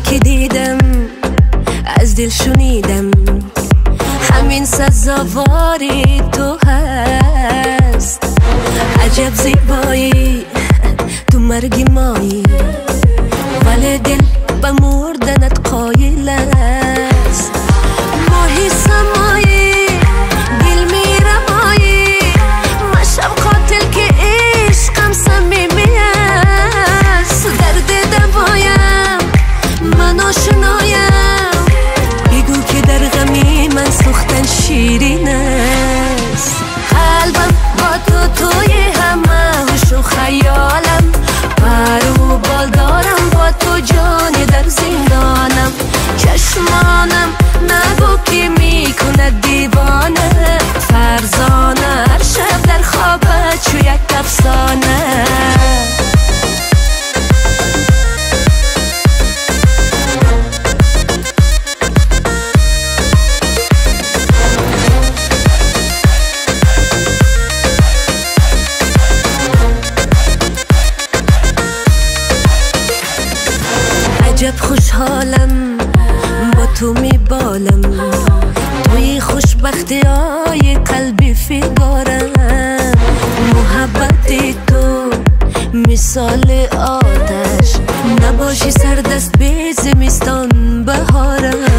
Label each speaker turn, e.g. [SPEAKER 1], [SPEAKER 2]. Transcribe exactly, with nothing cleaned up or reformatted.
[SPEAKER 1] که دیدم از دل شنیدم همین سزاواری تو هست. عجب زیبایی تو مرگی مایی ولی دل به مردنت قایل است. ماهی سمایی دل میرمایی مشب قاتل که عشقم صمیمی است. درد دوایم من آشنایم بگو که در غمی من سوختن شیرین است. قلبم با تو توی همه هوش و خیالم پر و بال دارم با تو جانی در زندانم. چشمانم نگو که میکند دیوانه فرزانه هر شب در خوابت چو یک افسانه. عجب خوشحالم با تو میبالم توی خوشبختی های قلبی فگارم. محبت تو مثال آتش نباشی سردست به زمستان بهارم.